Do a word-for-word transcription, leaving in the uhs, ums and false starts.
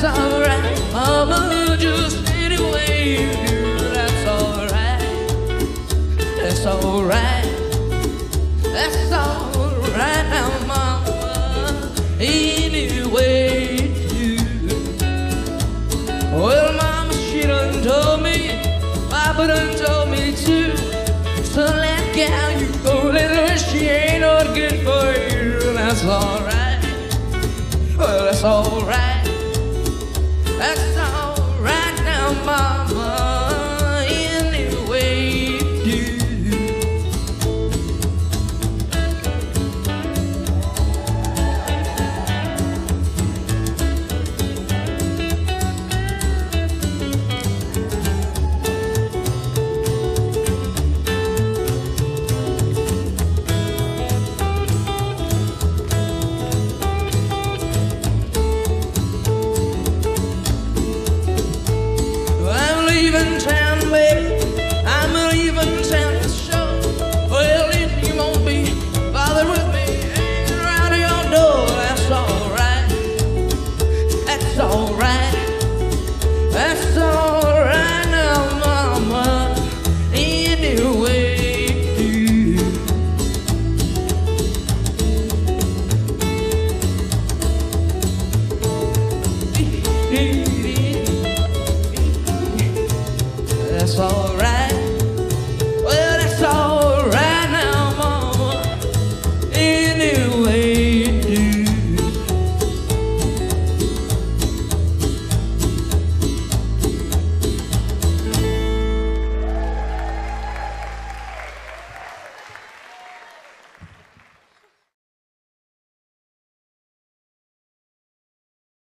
That's alright, mama, just any way you do. That's alright, that's alright, that's alright now, mama, any way you do. Well, mama, she done told me, papa done told me too. So that gal you go, little, she ain't no good for you. That's alright, well, that's alright. That's alright now, mama, any way you do. Leaving town, baby, I'm leaving town to show. Well, if you won't be bothered with me hanging around your door, that's alright, that's alright, that's alright now, mama, any way you do.